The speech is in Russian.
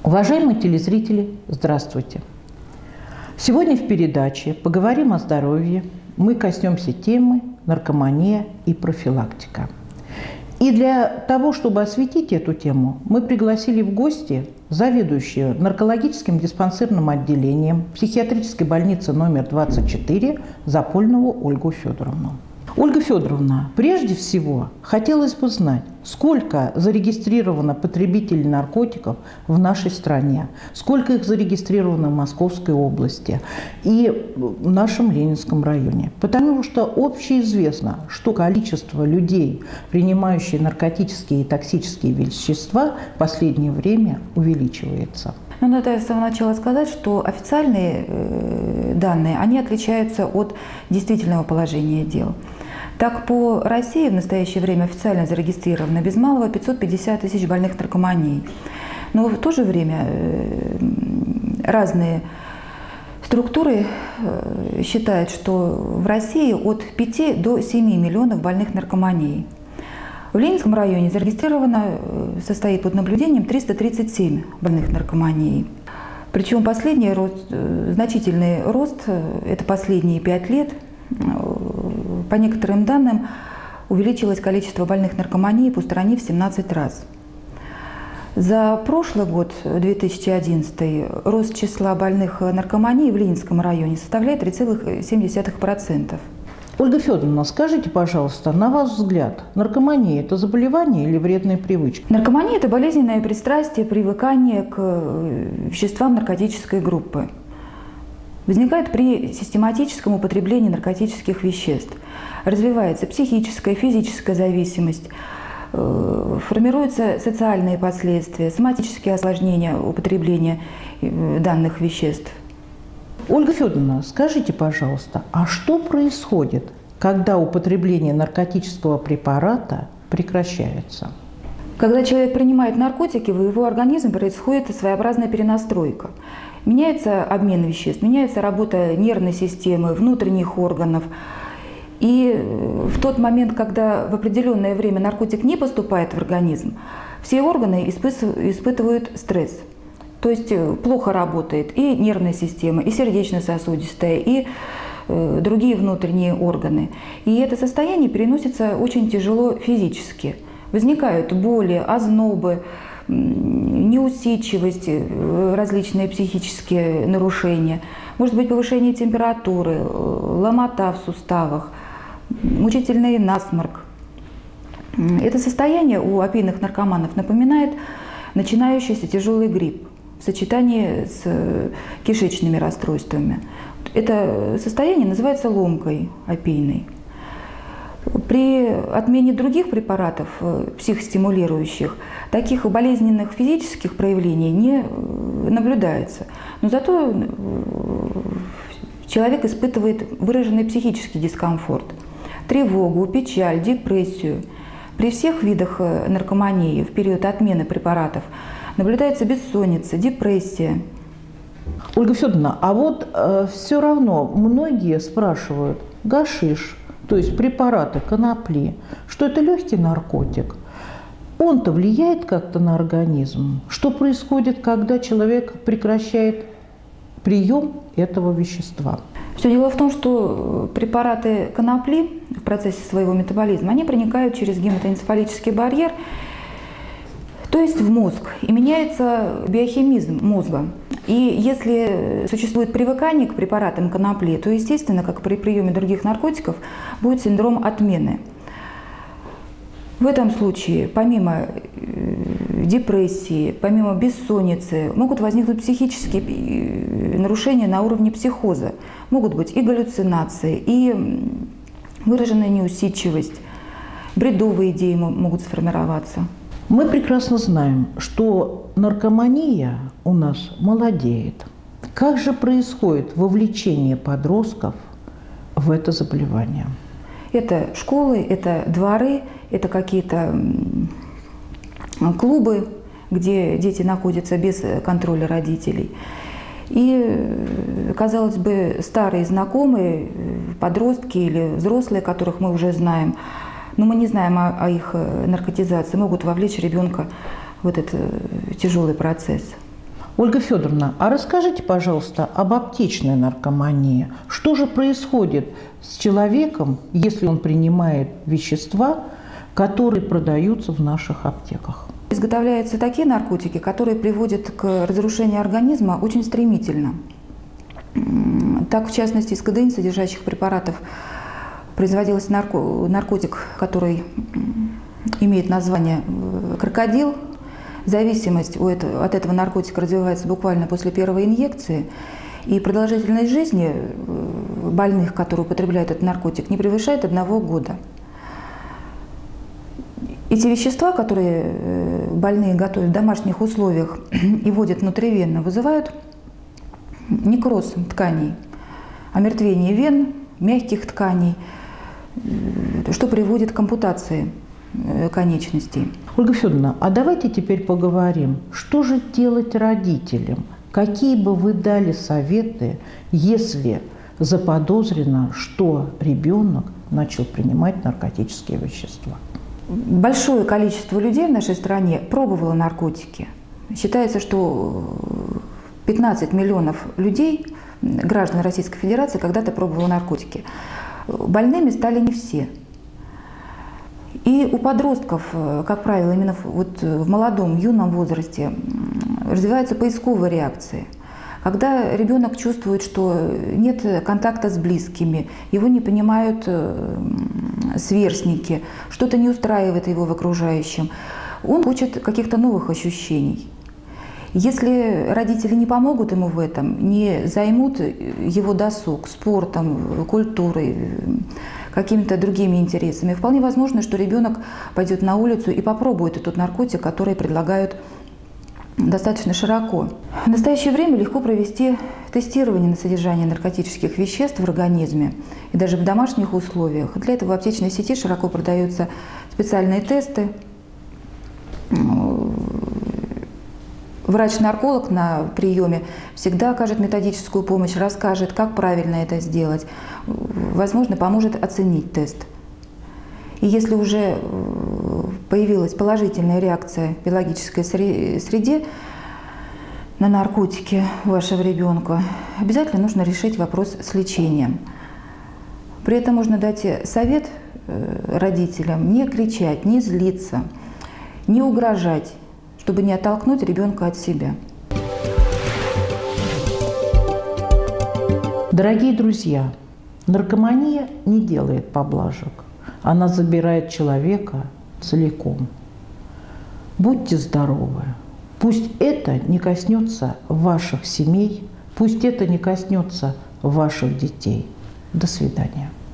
Уважаемые телезрители, здравствуйте! Сегодня в передаче «Поговорим о здоровье» мы коснемся темы наркомания и профилактика. И для того, чтобы осветить эту тему, мы пригласили в гости заведующую наркологическим диспансерным отделением психиатрической больницы номер 24 Запольнову Ольгу Федоровну. Ольга Федоровна, прежде всего, хотелось бы знать, сколько зарегистрировано потребителей наркотиков в нашей стране, сколько их зарегистрировано в Московской области и в нашем Ленинском районе. Потому что общеизвестно, что количество людей, принимающих наркотические и токсические вещества, в последнее время увеличивается. Надо с самого начала сказать, что официальные данные, они отличаются от действительного положения дел. Так, по России в настоящее время официально зарегистрировано без малого 550 тысяч больных наркоманией. Но в то же время разные структуры считают, что в России от 5 до 7 миллионов больных наркоманией. В Ленинском районе зарегистрировано, состоит под наблюдением 337 больных наркоманией. Причем последний рост, значительный рост, это последние 5 лет, по некоторым данным, увеличилось количество больных наркоманией по стране в 17 раз. За прошлый год, 2011, рост числа больных наркоманией в Ленинском районе составляет 3,7%. Ольга Федоровна, скажите, пожалуйста, на ваш взгляд, наркомания – это заболевание или вредная привычка? Наркомания – это болезненное пристрастие, привыкание к веществам наркотической группы. Возникает при систематическом употреблении наркотических веществ. Развивается психическая, физическая зависимость, формируются социальные последствия, соматические осложнения употребления данных веществ. Ольга Федоровна, скажите, пожалуйста, а что происходит, когда употребление наркотического препарата прекращается? Когда человек принимает наркотики, в его организме происходит своеобразная перенастройка. Меняется обмен веществ, меняется работа нервной системы, внутренних органов. И в тот момент, когда в определенное время наркотик не поступает в организм, все органы испытывают стресс. То есть плохо работает и нервная система, и сердечно-сосудистая, и другие внутренние органы. И это состояние переносится очень тяжело физически. Возникают боли, ознобы, неусидчивость, различные психические нарушения. Может быть повышение температуры, ломота в суставах, мучительный насморк. Это состояние у опийных наркоманов напоминает начинающийся тяжелый грипп в сочетании с кишечными расстройствами. Это состояние называется ломкой опийной. При отмене других препаратов психостимулирующих таких болезненных физических проявлений не наблюдается. Но зато человек испытывает выраженный психический дискомфорт, тревогу, печаль, депрессию. При всех видах наркомании в период отмены препаратов наблюдается бессонница, депрессия. Ольга Федоровна, а вот все равно многие спрашивают, гашиш, то есть препараты конопли, что это легкий наркотик. Он-то влияет как-то на организм? Что происходит, когда человек прекращает прием этого вещества? Все дело в том, что препараты конопли в процессе своего метаболизма, они проникают через гематоэнцефалический барьер, то есть в мозг, и меняется биохимизм мозга. И если существует привыкание к препаратам конопли, то, естественно, как при приеме других наркотиков, будет синдром отмены. В этом случае, помимо депрессии, помимо бессонницы, могут возникнуть психические нарушения на уровне психоза. Могут быть и галлюцинации, и выраженная неусидчивость, бредовые идеи могут сформироваться. Мы прекрасно знаем, что наркомания у нас молодеет. Как же происходит вовлечение подростков в это заболевание? Это школы, это дворы, это какие-то клубы, где дети находятся без контроля родителей. И, казалось бы, старые знакомые, подростки или взрослые, которых мы уже знаем, но мы не знаем о их наркотизации, могут вовлечь ребенка в этот тяжелый процесс. Ольга Федоровна, а расскажите, пожалуйста, об аптечной наркомании. Что же происходит с человеком, если он принимает вещества, которые продаются в наших аптеках? Изготовляются такие наркотики, которые приводят к разрушению организма очень стремительно. Так, в частности, из кадеин, содержащих препаратов, производился наркотик, который имеет название крокодил. Зависимость от этого наркотика развивается буквально после первой инъекции, и продолжительность жизни больных, которые употребляют этот наркотик, не превышает 1 года. Эти вещества, которые больные готовят в домашних условиях и вводят внутривенно, вызывают некроз тканей, омертвение вен, мягких тканей, что приводит к ампутации конечностей. Ольга Федоровна, а давайте теперь поговорим, что же делать родителям? Какие бы вы дали советы, если заподозрено, что ребенок начал принимать наркотические вещества? Большое количество людей в нашей стране пробовало наркотики. Считается, что 15 миллионов людей, граждан Российской Федерации, когда-то пробовало наркотики. Больными стали не все. И у подростков, как правило, именно вот в молодом, юном возрасте развиваются поисковые реакции. Когда ребенок чувствует, что нет контакта с близкими, его не понимают сверстники, что-то не устраивает его в окружающем, он хочет каких-то новых ощущений. Если родители не помогут ему в этом, не займут его досуг спортом, культурой, какими-то другими интересами, вполне возможно, что ребенок пойдет на улицу и попробует этот наркотик, который предлагают достаточно широко. В настоящее время легко провести тестирование на содержание наркотических веществ в организме и даже в домашних условиях. Для этого в аптечной сети широко продаются специальные тесты. Врач-нарколог на приеме всегда окажет методическую помощь, расскажет, как правильно это сделать. Возможно, поможет оценить тест. И если уже появилась положительная реакция в биологической среде на наркотики вашего ребенка, обязательно нужно решить вопрос с лечением. При этом можно дать совет родителям не кричать, не злиться, не угрожать, чтобы не оттолкнуть ребенка от себя. Дорогие друзья, наркомания не делает поблажек. Она забирает человека целиком. Будьте здоровы. Пусть это не коснется ваших семей, пусть это не коснется ваших детей. До свидания.